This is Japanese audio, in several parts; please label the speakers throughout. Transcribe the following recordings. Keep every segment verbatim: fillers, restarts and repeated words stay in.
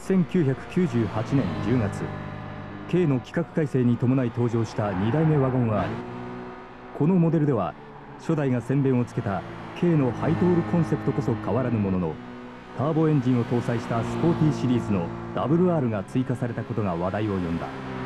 Speaker 1: せんきゅうひゃくきゅうじゅうはちねんじゅうがつ、軽の規格改正に伴い登場したにだいめワゴン アール。このモデルでは初代が先鞭をつけた軽のハイトールコンセプトこそ変わらぬものの、ターボエンジンを搭載したスポーティーシリーズの ダブルアール が追加されたことが話題を呼んだ。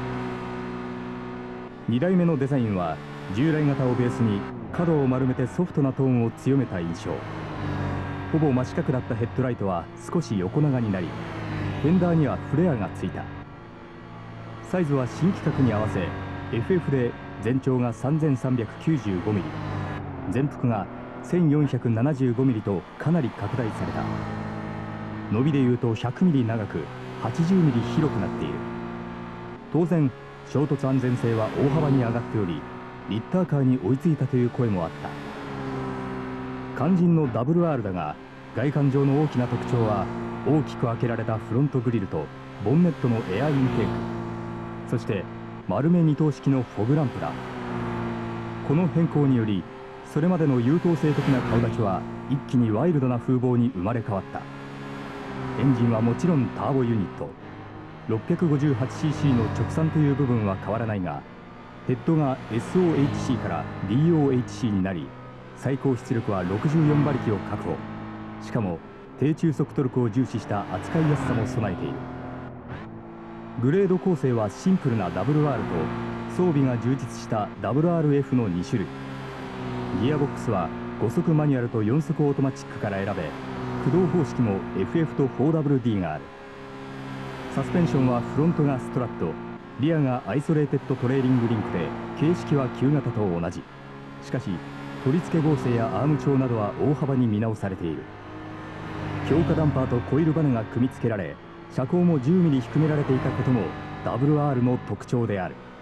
Speaker 1: にだいめのデザインは従来型をベースに角を丸めてソフトなトーンを強めた印象。ほぼ真四角だったヘッドライトは少し横長になり、フェンダーにはフレアがついた。サイズは新規格に合わせ エフエフ で全長が さんぜんさんびゃくきゅうじゅうごミリ、全幅が せんよんひゃくななじゅうごミリとかなり拡大された。伸びでいうとひゃくミリ長くはちじゅうミリ広くなっている。当然衝突安全性は大幅に上がっており、リッターカーに追いついたという声もあった。肝心の ダブルアール だが、外観上の大きな特徴は大きく開けられたフロントグリルとボンネットのエアインテーク、そして丸目二灯式のフォグランプだ。この変更によりそれまでの優等生的な顔立ちは一気にワイルドな風貌に生まれ変わった。エンジンはもちろんターボユニット ろっぴゃくごじゅうはちシーシー の直散という部分は変わらないが、ヘッドが エスオーエイチシー から ディーオーエイチシー になり、最高出力はろくじゅうよん馬力を確保。しかも低中速トルクを重視した扱いやすさも備えている。グレード構成はシンプルな ダブルアール と装備が充実した ダブルアールエフ のに種類。ギアボックスはご速マニュアルとよん速オートマチックから選べ、駆動方式も エフエフ と フォーダブリューディー がある。サスペンションはフロントがストラット、リアがアイソレーテッドトレーリングリンクで、形式は旧型と同じ。しかし取り付け合成やアーム調などは大幅に見直されている。強化ダンパーとコイルバネが組み付けられ、車高もじゅうミリ低められていたことも ダブルアール の特徴である。